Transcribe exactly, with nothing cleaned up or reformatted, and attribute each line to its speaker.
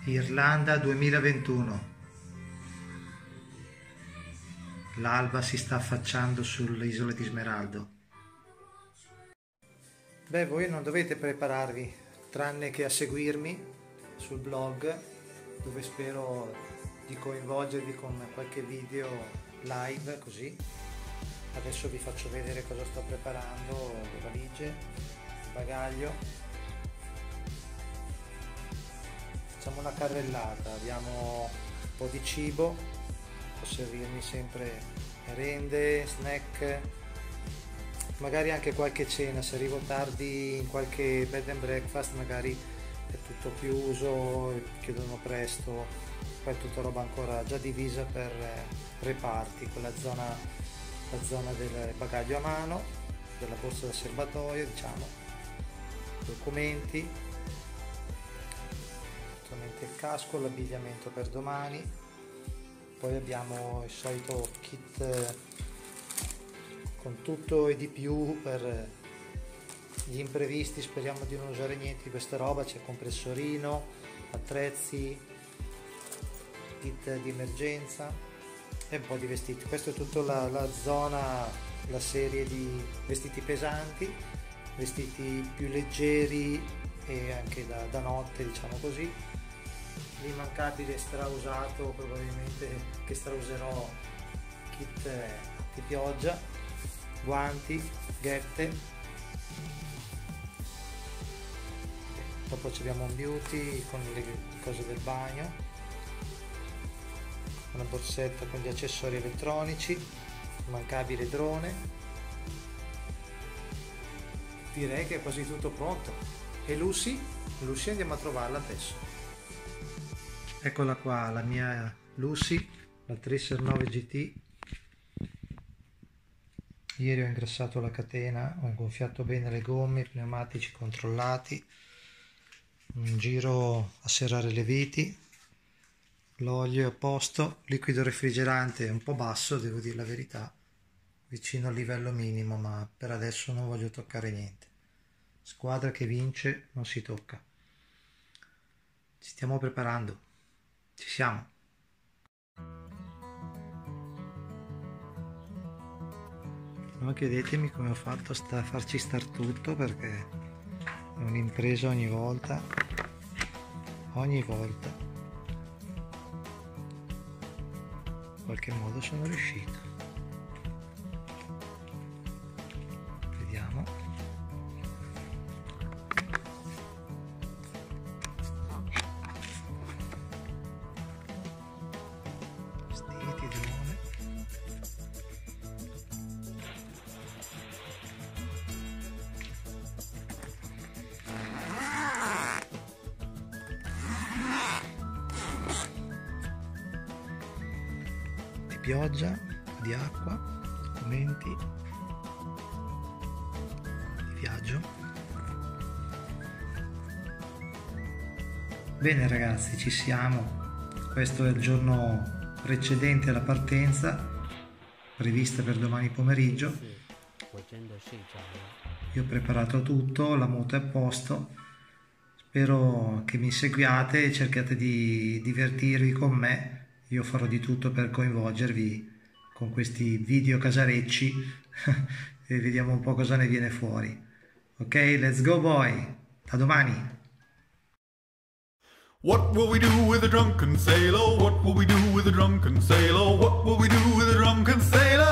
Speaker 1: Irlanda duemilaventuno. L'alba si sta affacciando sulle isole di Smeraldo. Beh, voi non dovete prepararvi, tranne che a seguirmi sul blog, dove spero di coinvolgervi con qualche video live, così. Adesso vi faccio vedere cosa sto preparando: le valigie, il bagaglio. Facciamo una carrellata, abbiamo un po' di cibo, posso servirmi sempre merende, snack, magari anche qualche cena. Se arrivo tardi in qualche bed and breakfast magari è tutto chiuso, chiudono presto, poi è tutta roba ancora già divisa per reparti, con la zona, la zona del bagaglio a mano, della borsa da serbatoio, diciamo, documenti, il casco, l'abbigliamento per domani. Poi abbiamo il solito kit con tutto e di più per gli imprevisti. Speriamo di non usare niente di questa roba. C'è compressorino, attrezzi, kit di emergenza e un po' di vestiti. Questa è tutta la, la zona, la serie di vestiti pesanti, vestiti più leggeri e anche da, da notte, diciamo così. L'immancabile strausato, probabilmente che strauserò, kit di pioggia, guanti, ghette. Dopo abbiamo un beauty con le cose del bagno, una borsetta con gli accessori elettronici, immancabile drone. Direi che è quasi tutto pronto. E Lucy? Lucy andiamo a trovarla adesso. Eccola qua, la mia Lucy, la Tracer nove G T. Ieri ho ingrassato la catena, ho gonfiato bene le gomme, i pneumatici controllati, un giro a serrare le viti, l'olio è a posto, liquido refrigerante è un po' basso, devo dire la verità, vicino al livello minimo, ma per adesso non voglio toccare niente. Squadra che vince non si tocca. Ci stiamo preparando. Ci siamo. Non chiedetemi come ho fatto a farci star tutto, perché è un'impresa ogni volta, ogni volta. In qualche modo sono riuscito. Vediamo. Pioggia, di acqua, documenti, di viaggio. Bene ragazzi, ci siamo. Questo è il giorno precedente alla partenza, prevista per domani pomeriggio. Io ho preparato tutto, la moto è a posto. Spero che mi seguiate e cerchiate di divertirvi con me. Io farò di tutto per coinvolgervi con questi video casarecci e vediamo un po' cosa ne viene fuori. Ok, let's go boy! A domani!
Speaker 2: What will we do with a drunken sailor? What will we do with a drunken sailor? What will we do with a drunken sailor?